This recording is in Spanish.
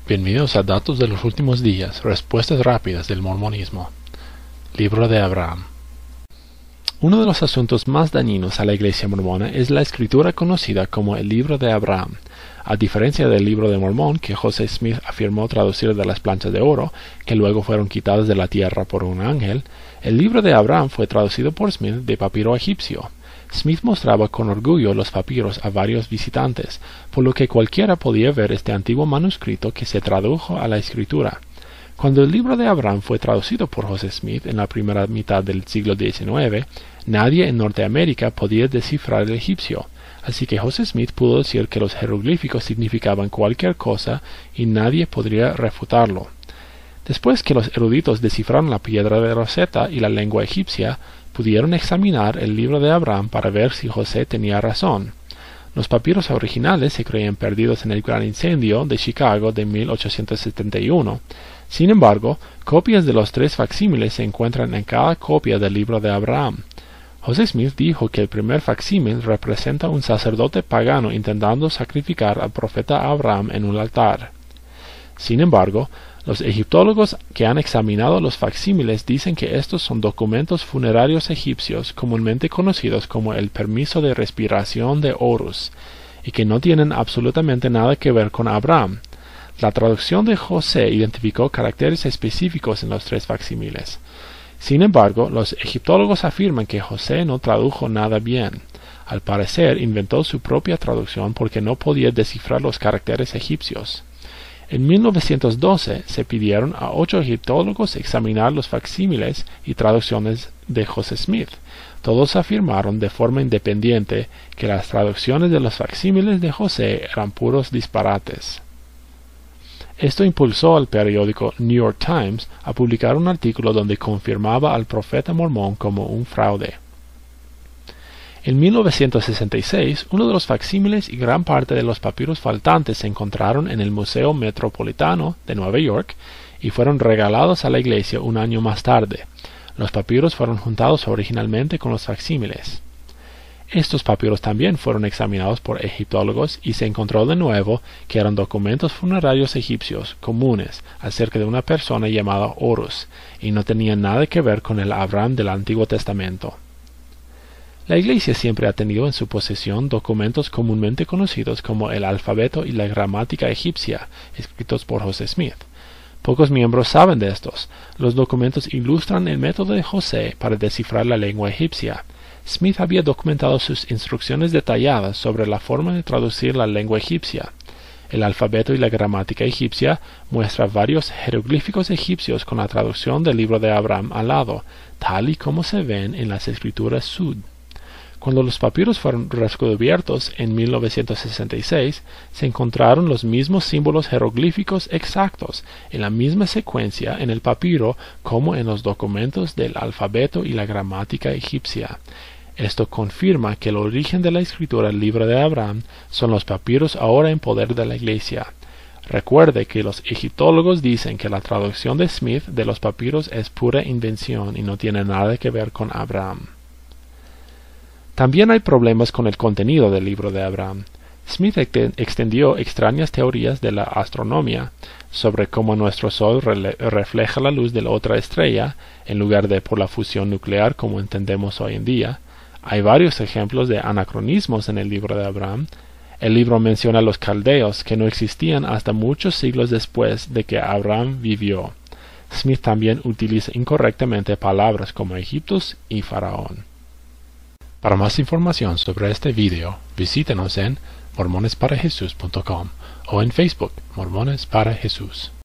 Bienvenidos a Datos de los Últimos Días, Respuestas Rápidas del Mormonismo. Libro de Abraham. Uno de los asuntos más dañinos a la Iglesia mormona es la escritura conocida como el Libro de Abraham. A diferencia del Libro de Mormón, que José Smith afirmó traducir de las planchas de oro, que luego fueron quitadas de la tierra por un ángel, el Libro de Abraham fue traducido por Smith de papiro egipcio. Smith mostraba con orgullo los papiros a varios visitantes, por lo que cualquiera podía ver este antiguo manuscrito que se tradujo a la escritura. Cuando el Libro de Abraham fue traducido por José Smith en la primera mitad del siglo XIX, nadie en Norteamérica podía descifrar el egipcio, así que José Smith pudo decir que los jeroglíficos significaban cualquier cosa y nadie podría refutarlo. Después que los eruditos descifraron la piedra de Rosetta y la lengua egipcia, pudieron examinar el Libro de Abraham para ver si José tenía razón. Los papiros originales se creían perdidos en el Gran Incendio de Chicago de 1871. Sin embargo, copias de los 3 facsímiles se encuentran en cada copia del Libro de Abraham. José Smith dijo que el primer facsímil representa un sacerdote pagano intentando sacrificar al profeta Abraham en un altar. Sin embargo, los egiptólogos que han examinado los facsímiles dicen que estos son documentos funerarios egipcios comúnmente conocidos como el permiso de respiración de Horus, y que no tienen absolutamente nada que ver con Abraham. La traducción de José identificó caracteres específicos en los 3 facsímiles. Sin embargo, los egiptólogos afirman que José no tradujo nada bien. Al parecer, inventó su propia traducción porque no podía descifrar los caracteres egipcios. En 1912 se pidieron a 8 egiptólogos examinar los facsímiles y traducciones de José Smith. Todos afirmaron de forma independiente que las traducciones de los facsímiles de José eran puros disparates. Esto impulsó al periódico New York Times a publicar un artículo donde confirmaba al profeta mormón como un fraude. En 1966, uno de los facsímiles y gran parte de los papiros faltantes se encontraron en el Museo Metropolitano de Nueva York y fueron regalados a la iglesia un año más tarde. Los papiros fueron juntados originalmente con los facsímiles. Estos papiros también fueron examinados por egiptólogos y se encontró de nuevo que eran documentos funerarios egipcios comunes acerca de una persona llamada Horus y no tenían nada que ver con el Abraham del Antiguo Testamento. La Iglesia siempre ha tenido en su posesión documentos comúnmente conocidos como el alfabeto y la gramática egipcia, escritos por José Smith. Pocos miembros saben de estos. Los documentos ilustran el método de José para descifrar la lengua egipcia. Smith había documentado sus instrucciones detalladas sobre la forma de traducir la lengua egipcia. El alfabeto y la gramática egipcia muestra varios jeroglíficos egipcios con la traducción del Libro de Abraham al lado, tal y como se ven en las escrituras Sud. Cuando los papiros fueron redescubiertos en 1966, se encontraron los mismos símbolos jeroglíficos exactos en la misma secuencia en el papiro como en los documentos del alfabeto y la gramática egipcia. Esto confirma que el origen de la escritura del Libro de Abraham son los papiros ahora en poder de la Iglesia. Recuerde que los egiptólogos dicen que la traducción de Smith de los papiros es pura invención y no tiene nada que ver con Abraham. También hay problemas con el contenido del Libro de Abraham. Smith extendió extrañas teorías de la astronomía sobre cómo nuestro Sol refleja la luz de la otra estrella en lugar de por la fusión nuclear como entendemos hoy en día. Hay varios ejemplos de anacronismos en el Libro de Abraham. El libro menciona a los caldeos que no existían hasta muchos siglos después de que Abraham vivió. Smith también utiliza incorrectamente palabras como Egiptos y Faraón. Para más información sobre este video, visítenos en mormonesparajesús.com o en Facebook, Mormones para Jesús.